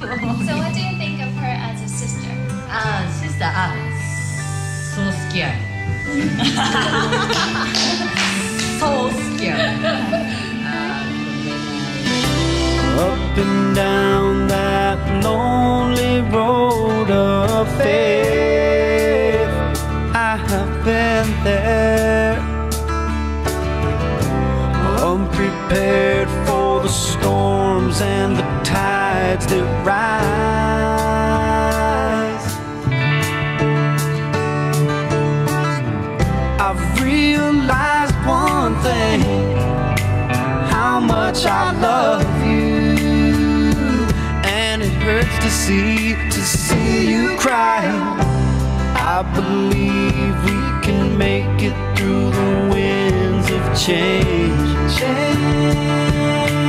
So what do you think of her as a sister? Sister, so scared. So scared. Up and down that lonely road of faith, I have been there, unprepared for the storms and the tides that rise. I've realized one thing, how much I love you, and it hurts to see you cry. I believe we can make it through the winds of change.